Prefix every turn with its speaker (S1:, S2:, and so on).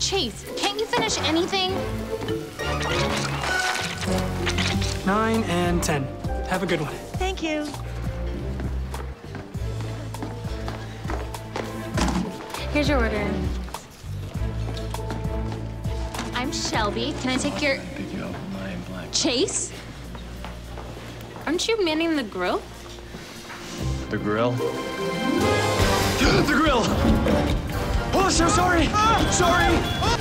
S1: Chase, can't you finish anything?
S2: 9 and 10. Have a good one.
S3: Thank you.
S1: Here's your order. I'm Shelby. Can I take your...
S4: Pick you up my black.
S1: Chase? Aren't you manning the grill?
S4: The grill? The grill! Oh, so sorry! Sorry!